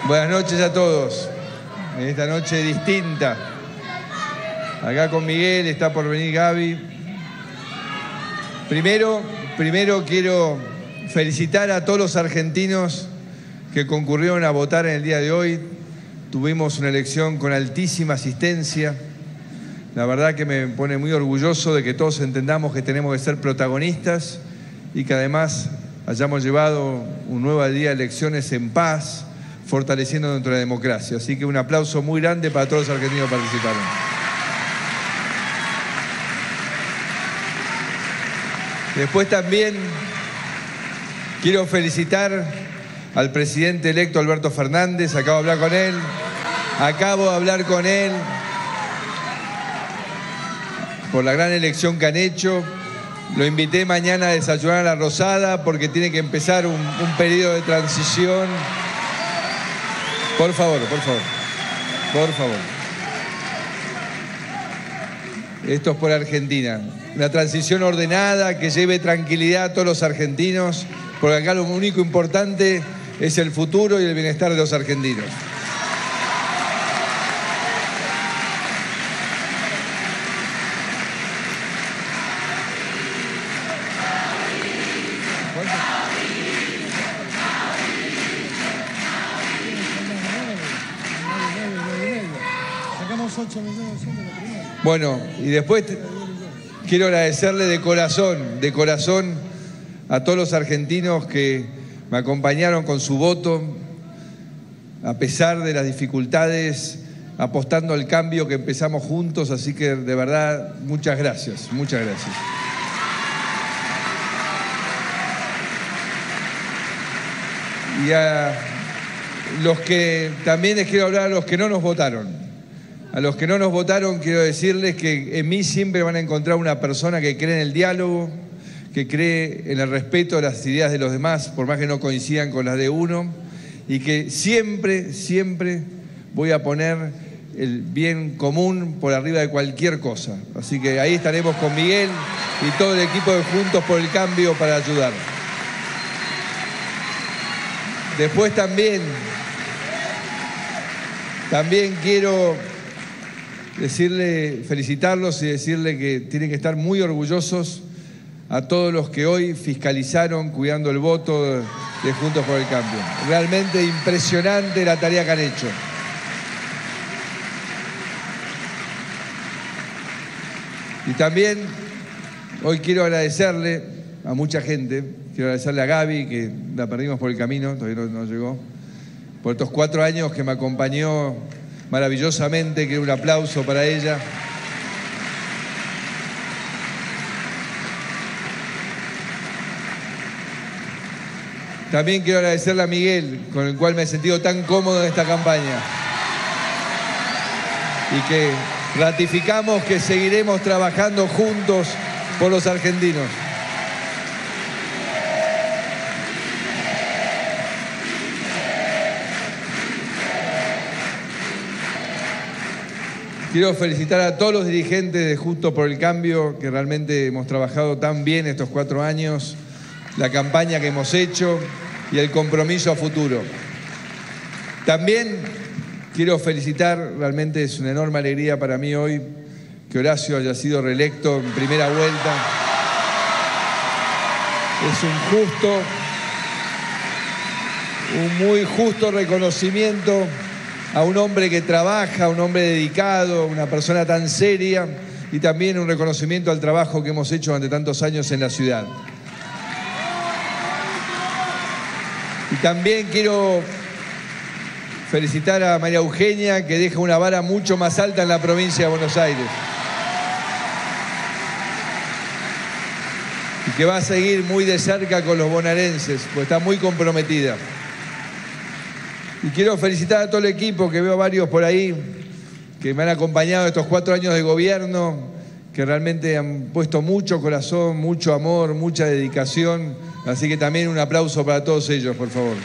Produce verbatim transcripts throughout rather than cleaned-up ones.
Buenas noches a todos. En esta noche distinta. Acá con Miguel, está por venir Gaby. Primero, primero quiero felicitar a todos los argentinos que concurrieron a votar en el día de hoy. Tuvimos una elección con altísima asistencia. La verdad que me pone muy orgulloso de que todos entendamos que tenemos que ser protagonistas y que además hayamos llevado un nuevo día de elecciones en paz, fortaleciendo nuestra democracia. Así que un aplauso muy grande para todos los argentinos que participaron. Después también quiero felicitar al presidente electo Alberto Fernández. Acabo de hablar con él. Acabo de hablar con él por la gran elección que han hecho. Lo invité mañana a desayunar a la Rosada porque tiene que empezar un, un periodo de transición. Por favor, por favor, por favor. Esto es por Argentina. Una transición ordenada que lleve tranquilidad a todos los argentinos, porque acá lo único importante es el futuro y el bienestar de los argentinos. Bueno, y después quiero agradecerle de corazón, de corazón a todos los argentinos que me acompañaron con su voto, a pesar de las dificultades, apostando al cambio que empezamos juntos, así que de verdad, muchas gracias, muchas gracias. Y a los que, también les quiero hablar a los que no nos votaron. A los que no nos votaron quiero decirles que en mí siempre van a encontrar una persona que cree en el diálogo, que cree en el respeto a las ideas de los demás, por más que no coincidan con las de uno, y que siempre, siempre voy a poner el bien común por arriba de cualquier cosa. Así que ahí estaremos con Miguel y todo el equipo de Juntos por el Cambio para ayudar. Después también, también quiero decirle, felicitarlos y decirle que tienen que estar muy orgullosos a todos los que hoy fiscalizaron cuidando el voto de Juntos por el Cambio. Realmente impresionante la tarea que han hecho. Y también hoy quiero agradecerle a mucha gente, quiero agradecerle a Gaby, que la perdimos por el camino, todavía no, no llegó, por estos cuatro años que me acompañó maravillosamente, quiero un aplauso para ella. También quiero agradecerle a Miguel, con el cual me he sentido tan cómodo en esta campaña. Y que ratificamos que seguiremos trabajando juntos por los argentinos. Quiero felicitar a todos los dirigentes de Juntos por el Cambio, que realmente hemos trabajado tan bien estos cuatro años, la campaña que hemos hecho y el compromiso a futuro. También quiero felicitar, realmente es una enorme alegría para mí hoy, que Horacio haya sido reelecto en primera vuelta. Es un justo, un muy justo reconocimiento a un hombre que trabaja, un hombre dedicado, una persona tan seria, y también un reconocimiento al trabajo que hemos hecho durante tantos años en la ciudad. Y también quiero felicitar a María Eugenia, que deja una vara mucho más alta en la provincia de Buenos Aires. Y que va a seguir muy de cerca con los bonaerenses, pues está muy comprometida. Y quiero felicitar a todo el equipo, que veo varios por ahí, que me han acompañado estos cuatro años de gobierno, que realmente han puesto mucho corazón, mucho amor, mucha dedicación. Así que también un aplauso para todos ellos, por favor.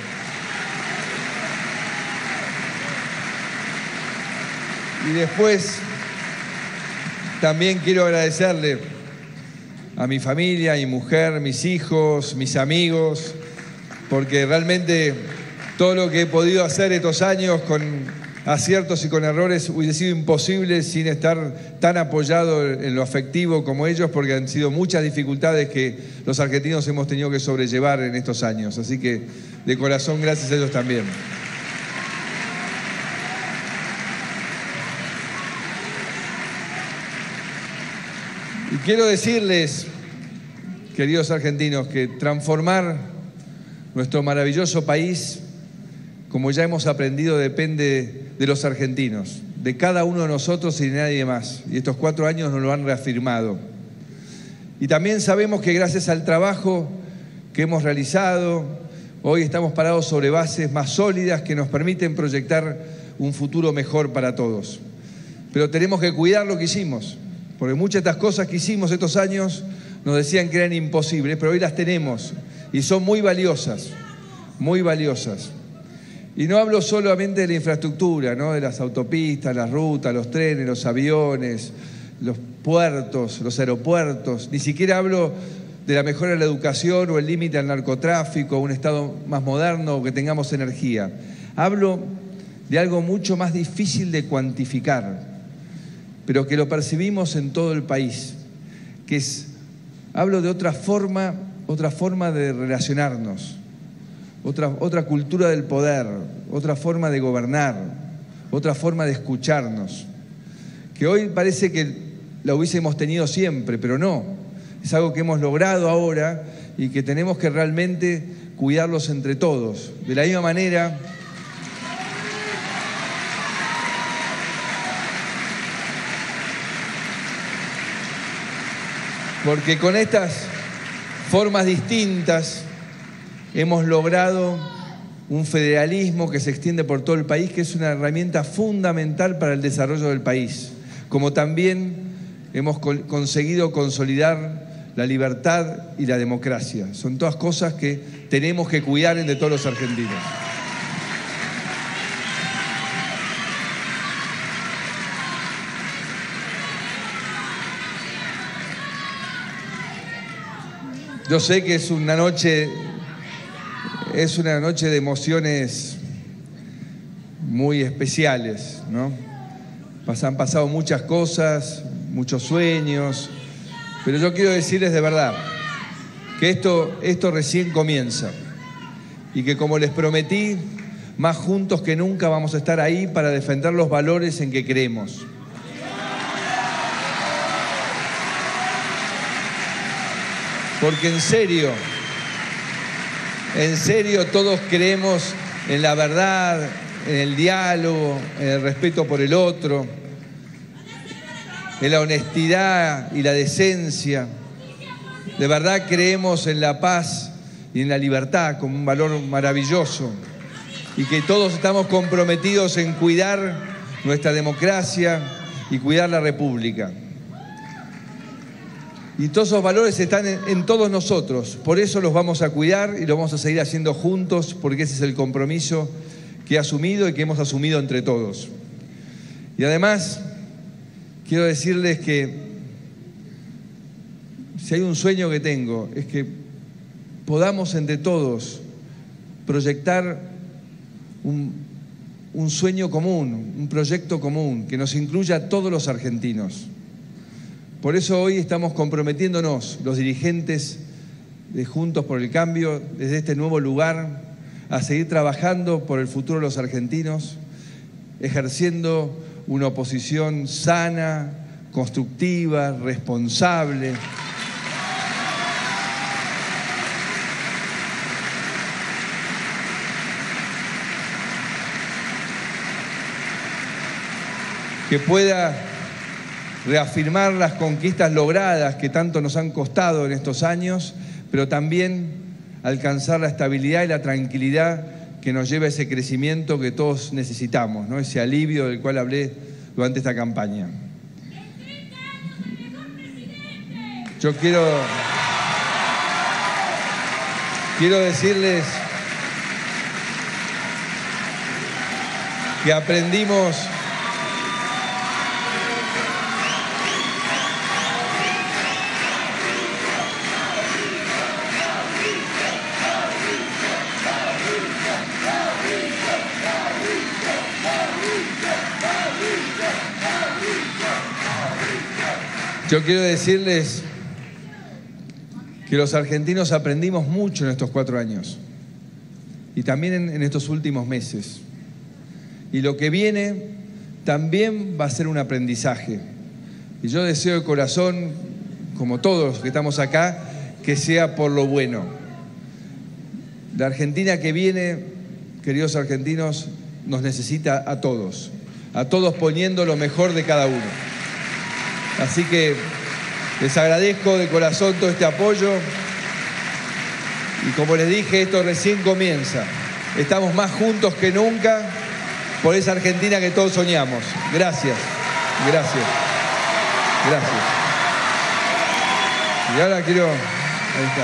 Y después también quiero agradecerle a mi familia, a mi mujer, mis hijos, mis amigos, porque realmente Todo lo que he podido hacer estos años con aciertos y con errores hubiese sido imposible sin estar tan apoyado en lo afectivo como ellos, porque han sido muchas dificultades que los argentinos hemos tenido que sobrellevar en estos años. Así que de corazón gracias a ellos también. Y quiero decirles, queridos argentinos, que transformar nuestro maravilloso país, como ya hemos aprendido, depende de los argentinos, de cada uno de nosotros y de nadie más. Y estos cuatro años nos lo han reafirmado. Y también sabemos que gracias al trabajo que hemos realizado, hoy estamos parados sobre bases más sólidas que nos permiten proyectar un futuro mejor para todos. Pero tenemos que cuidar lo que hicimos, porque muchas de estas cosas que hicimos estos años nos decían que eran imposibles, pero hoy las tenemos y son muy valiosas, muy valiosas. Y no hablo solamente de la infraestructura, ¿no? De las autopistas, las rutas, los trenes, los aviones, los puertos, los aeropuertos. Ni siquiera hablo de la mejora de la educación o el límite al narcotráfico, un Estado más moderno o que tengamos energía. Hablo de algo mucho más difícil de cuantificar, pero que lo percibimos en todo el país, que es, hablo de otra forma, otra forma de relacionarnos. Otra, otra cultura del poder, otra forma de gobernar, otra forma de escucharnos, que hoy parece que la hubiésemos tenido siempre, pero no. Es algo que hemos logrado ahora y que tenemos que realmente cuidarlos entre todos. De la misma manera, porque con estas formas distintas hemos logrado un federalismo que se extiende por todo el país, que es una herramienta fundamental para el desarrollo del país, como también hemos conseguido consolidar la libertad y la democracia. Son todas cosas que tenemos que cuidar entre todos los argentinos. Yo sé que es una noche... Es una noche de emociones muy especiales, ¿no? Han pasado muchas cosas, muchos sueños, pero yo quiero decirles de verdad que esto, esto recién comienza y que, como les prometí, más juntos que nunca vamos a estar ahí para defender los valores en que creemos. Porque en serio... En serio, todos creemos en la verdad, en el diálogo, en el respeto por el otro, en la honestidad y la decencia. De verdad creemos en la paz y en la libertad como un valor maravilloso. Y que todos estamos comprometidos en cuidar nuestra democracia y cuidar la República. Y todos esos valores están en, en todos nosotros. Por eso los vamos a cuidar y los vamos a seguir haciendo juntos, porque ese es el compromiso que he asumido y que hemos asumido entre todos. Y además, quiero decirles que si hay un sueño que tengo, es que podamos entre todos proyectar un, un sueño común, un proyecto común, que nos incluya a todos los argentinos. Por eso hoy estamos comprometiéndonos, los dirigentes de Juntos por el Cambio, desde este nuevo lugar, a seguir trabajando por el futuro de los argentinos, ejerciendo una oposición sana, constructiva, responsable. Que pueda reafirmar las conquistas logradas que tanto nos han costado en estos años, pero también alcanzar la estabilidad y la tranquilidad que nos lleva a ese crecimiento que todos necesitamos, ¿no? Ese alivio del cual hablé durante esta campaña. Yo quiero, quiero decirles que aprendimos Yo quiero decirles que los argentinos aprendimos mucho en estos cuatro años y también en, en estos últimos meses. Y lo que viene también va a ser un aprendizaje. Y yo deseo de corazón, como todos los que estamos acá, que sea por lo bueno. La Argentina que viene, queridos argentinos, nos necesita a todos, a todos poniendo lo mejor de cada uno. Así que les agradezco de corazón todo este apoyo y como les dije, esto recién comienza. Estamos más juntos que nunca por esa Argentina que todos soñamos. Gracias, gracias, gracias. Y ahora quiero... Ahí está.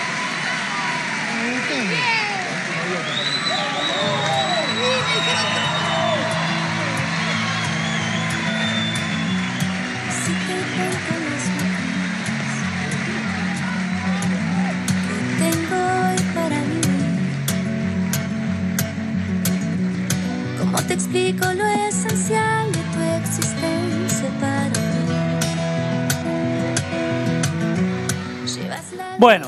¿Cómo te explico lo esencial de tu existencia para mí? Llevas la... Bueno.